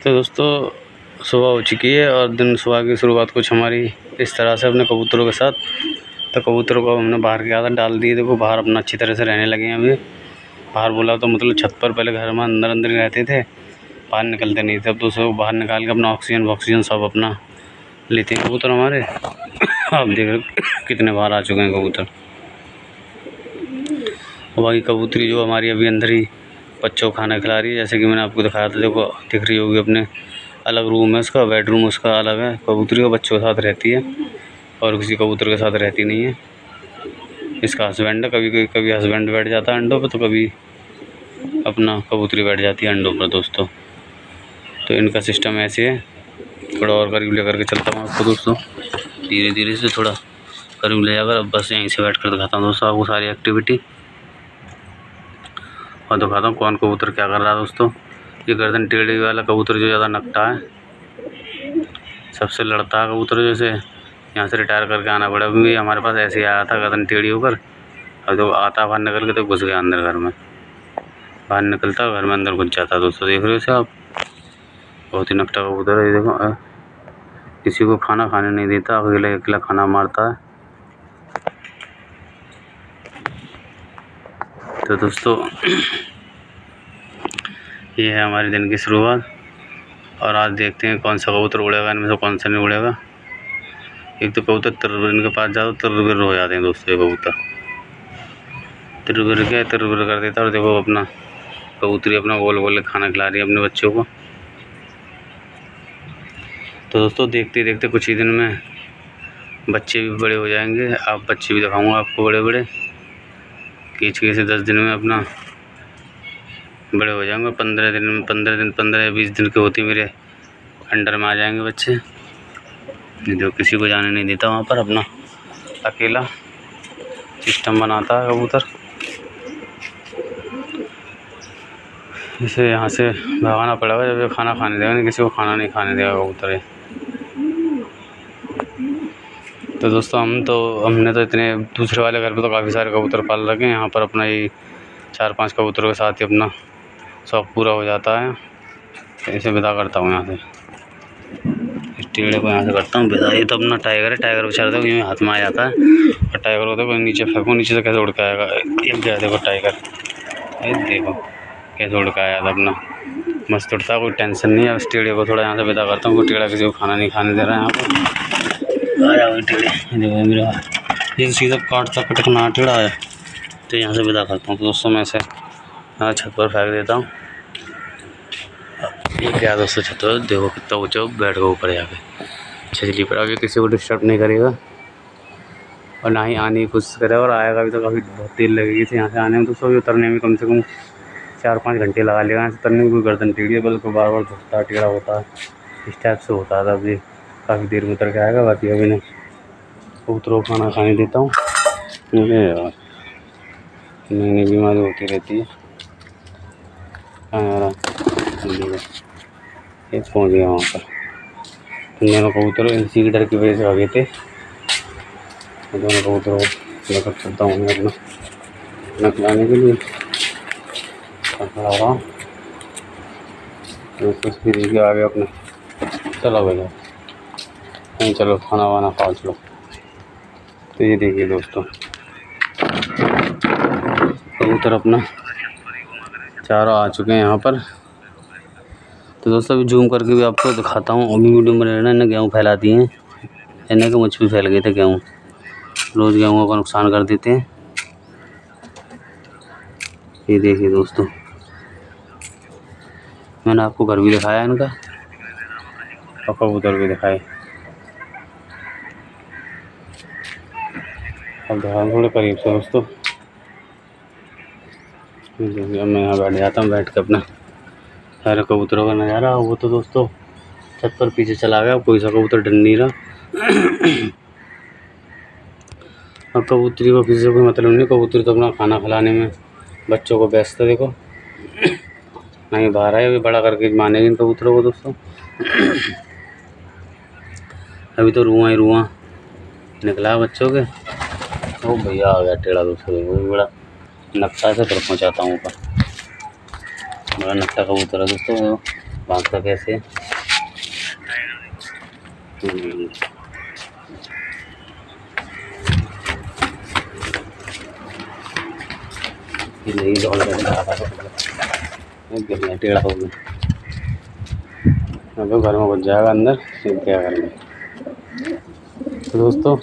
तो दोस्तों सुबह हो चुकी है और दिन सुबह की शुरुआत कुछ हमारी इस तरह से अपने कबूतरों के साथ। तो कबूतरों को हमने बाहर की आदत डाल दी है। देखो बाहर अपना अच्छी तरह से रहने लगे हैं अभी। बाहर बोला तो मतलब छत पर, पहले घर में अंदर अंदर ही रहते थे, बाहर निकलते नहीं थे। अब तो सब बाहर निकाल के अपना ऑक्सीजन सब अपना लेते हैं कबूतर हमारे। आप देख रहे कितने बाहर आ चुके हैं कबूतर। और बाकी कबूतरी जो हमारी अभी अंदर ही बच्चों को खाना खिला रही है, जैसे कि मैंने आपको दिखाया था। देखो दिख रही होगी, अपने अलग रूम है उसका, बेडरूम उसका अलग है। कबूतरी को बच्चों के साथ रहती है और किसी कबूतर के साथ रहती नहीं है। इसका हस्बैंड है, कभी हस्बैंड बैठ जाता है अंडों पर, तो कभी अपना कबूतरी बैठ जाती है अंडों पर दोस्तों। तो इनका सिस्टम ऐसे है। थोड़ा और करीब लेकर के चलता हूँ आपको दोस्तों, धीरे धीरे से थोड़ा करीब ले जाकर। अब बस यहीं से बैठ कर दिखाता हूँ दोस्तों आपको सारी एक्टिविटी, और दिखाता हूँ कौन कबूतर क्या कर रहा है दोस्तों। ये गर्दन टेढ़ी वाला कबूतर जो ज़्यादा नकटा है, सबसे लड़ता है कबूतर, जैसे यहाँ से रिटायर करके आना पड़ा। अभी हमारे पास ऐसे ही आया था गर्दन टेढ़ी होकर। अब तो आता बाहर निकल के तो घुस गया अंदर घर में, बाहर निकलता घर में अंदर घुस जाता दोस्तों। देख रहे हो इसे आप, बहुत ही नकटा कबूतर है ये। देखो किसी को खाना खाने नहीं देता, अकेला खाना मारता है। तो दोस्तों ये है हमारे दिन की शुरुआत। और आज देखते हैं कौन सा कबूतर उड़ेगा इनमें से, कौन सा नहीं उड़ेगा। एक तो कबूतर तिरबिर इनके पास जाओ तिरबिर हो जाते हैं दोस्तों। ये कबूतर तिरबिर कर देता है। और देखो अपना कबूतरी अपना गोल गोल खाना खिला रही है अपने बच्चों को। तो दोस्तों देखते देखते कुछ ही दिन में बच्चे भी बड़े हो जाएंगे। आप बच्चे भी दिखाऊंगा आपको बड़े बड़े, खींच के से 10 दिन में अपना बड़े हो जाएंगे। 15 या 20 दिन के होते मेरे अंडर में आ जाएंगे बच्चे। जो किसी को जाने नहीं देता वहाँ पर, अपना अकेला सिस्टम बनाता है कबूतर। इसे यहाँ से भगाना पड़ेगा जब ये खाना खाने देगा, नहीं किसी को खाना नहीं खाने देगा कबूतर ये। तो दोस्तों हमने तो इतने दूसरे वाले घर पे तो काफ़ी सारे कबूतर पाल रखे हैं। यहाँ पर अपना ये 4-5 कबूतरों के साथ ही अपना शौक पूरा हो जाता है। तो इसे विदा करता हूँ यहाँ से, इस टेढ़े को यहाँ से करता हूँ विदा। ये तो अपना टाइगर है, टाइगर बेचारा देखो यूँ हाथ में आ जाता है। और टाइगर को देखो नीचे फेंको, नीचे से कैसे उड़ के आएगा। एक गया देखो टाइगर, ये देखो कैसे उड़ के आया था अपना, मस्त उड़ता, कोई टेंशन नहीं है। इस टेढ़े को थोड़ा यहाँ से विदा करता हूँ, कोई टेढ़ा किसी को खाना नहीं खाने दे रहा है यहाँ पर। आया हुई टेढ़े देखो मेरा, ये सीधा काटता कटकना टेढ़ा है। तो यहाँ से विदा करता हूँ। तो दोस्तों मैं इसे यहाँ छत पर फेंक देता हूँ। ये क्या दोस्तों छत पर देखो कितना ऊँचा बैठ गया ऊपर जाके छजली पर। अभी किसी को डिस्टर्ब नहीं करेगा और ना ही आने की कोशिश करेगा। और आएगा भी तो काफ़ी बहुत देर लगेगी इसे यहाँ से आने में। तो सब उतरने में कम से कम 4-5 घंटे लगा लेगा यहाँ से उतरने में। कोई गर्दन टेढ़ी है, बल्कि बार बार झुकता है, टेढ़ा होता है, इस टाइप से होता है। अभी काफ़ी देर में उतर के आएगा। बाकी अभी मैं कबूतरों को खाना खाने देता हूँ। नई नई बीमारी होती रहती है। ये पहुँच गया वहाँ पर। दोनों कबूतर इसी के डर की वजह से भागे थे। दोनों कबूतरों को लेकर चलता हूँ मैं अपना खिलाने के लिए। खड़ा रहा आगे अपने, चलो भैया नहीं, चलो खाना वाना खा चलो। तो ये देखिए दोस्तों कबूतर अपना चारों आ चुके हैं यहाँ पर। तो दोस्तों अभी जूम करके भी आपको दिखाता हूँ। अभी वीडियो में रहना, इन्हें गेहूँ फैला दिए हैं, इन्हें के मुझ भी फैल गए थे गेहूँ। रोज़ गेहूँ का नुकसान कर देते हैं। ये देखिए दोस्तों मैंने आपको घर भी दिखाया इनका और कबूतर भी दिखाए। अब दिखाऊँ थोड़े करीब से दोस्तों। अब मैं यहाँ बैठ जाता हूँ, बैठ के अपना सारे कबूतरों का नज़ारा। वो तो दोस्तों छत पर पीछे चला गया, कोई सा कबूतर डर नहीं रहा। और कबूतरी को किसी से कोई मतलब नहीं। कबूतरी तो अपना खाना खिलाने में बच्चों को व्यस्त है। देखो नहीं बाहर है, अभी बड़ा करके मानेगी इन कबूतरों को दोस्तों। अभी तो रुआं ही रुआं निकला बच्चों के। ओ भैया आ गया टेढ़ा दोस्तों, वो भी बड़ा नक्शा से फिर पहुँचाता हूँ ऊपर। बड़ा नक्शा कबूतर है दोस्तों। भागता कैसे नहीं टेढ़ा हो गया। अब घर में घुस जाएगा अंदर, फिर क्या करेंगे। तो दोस्तों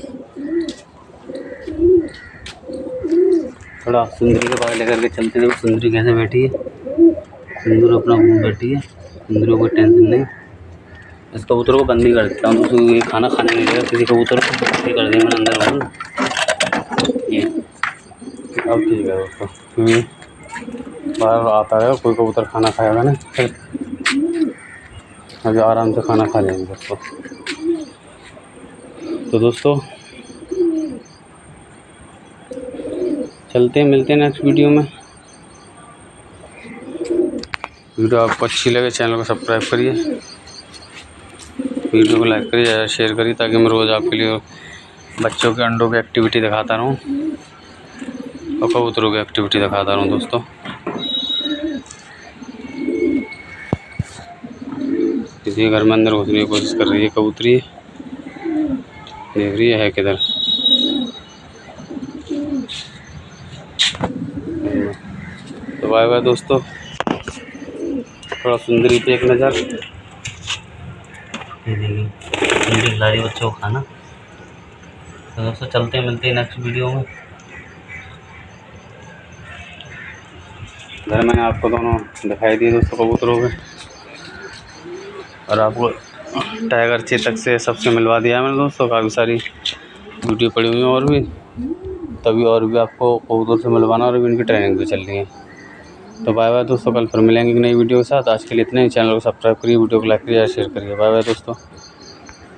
थोड़ा सुंदरी के पास लेकर के चलते हैं। सुंदरी कैसे बैठी है, सुंदर अपना घूम बैठी है, सुंदरी को कोई टेंशन नहीं। इस कबूतर को बंद ही कर देता हूँ, तो ये खाना खाने नहीं देगा किसी कबूतर को, बंद ही कर देंगे अंदर बंद। ये अब ठीक है दोस्तों, क्योंकि बाहर आता है कोई कबूतर खाना खाएगा ना, फिर अभी आराम से खाना खा लेंगे दोस्तों। तो दोस्तों चलते हैं, मिलते हैं नेक्स्ट वीडियो में। वीडियो आपको अच्छी लगे चैनल को सब्सक्राइब करिए, वीडियो को लाइक करिए, ज़्यादा शेयर करिए, ताकि मैं रोज़ आपके लिए बच्चों के अंडों की एक्टिविटी दिखाता रहूं और कबूतरों की एक्टिविटी दिखाता रहूं दोस्तों। किसी घर में अंदर घुसने की कोशिश कर रही है कबूतरी, देख रही है किधर। तो बाय बाय दोस्तों, थोड़ा सुंदरी पे एक नज़र। सुंदरी खिला रही बच्चों को खाना। तो दोस्तों चलते हैं, मिलते हैं नेक्स्ट वीडियो में। घर मैंने आपको दोनों दिखाई दिए दोस्तों कबूतरों के, और आपको टाइगर चेतक से सबसे मिलवा दिया मैंने दोस्तों। काफ़ी सारी वीडियो पड़ी हुई हैं और भी, तभी और भी आपको कबूतर से मिलवाना, और भी इनकी ट्रेनिंग भी चल रही है। तो बाय बाय दोस्तों, कल फिर मिलेंगे एक नई वीडियो के साथ। आज के लिए इतना ही। चैनल को सब्सक्राइब करिए, वीडियो को लाइक करिए, शेयर करिए। बाय बाय दोस्तों।